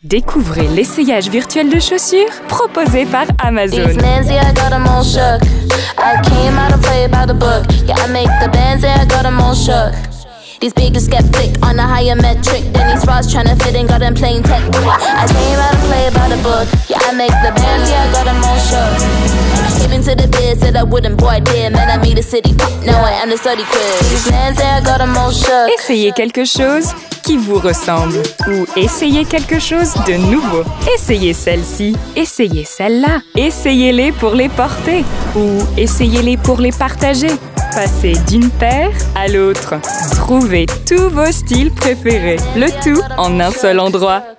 Découvrez l'essayage virtuel de chaussures proposé par Amazon. These mans, yeah, I got them all shook. I came out to play by the book. Yeah, I make the bands, yeah, I got them all shook. These biggest skeptic on a higher metric. Then these frauds tryna fit in, got them playing tech. I came out to play by the book. Yeah, I make the bands, yeah, I got them all shook. Came into the biz, said I wouldn't, boy, I did. Man, I made a city pop, now I am the study quiz. These mans, yeah, I got them all shook. Essayez quelque chose qui vous ressemble ou essayez quelque chose de nouveau. Essayez celle-ci, essayez celle-là. Essayez-les pour les porter ou essayez-les pour les partager. Passez d'une paire à l'autre. Trouvez tous vos styles préférés. Le tout en un seul endroit.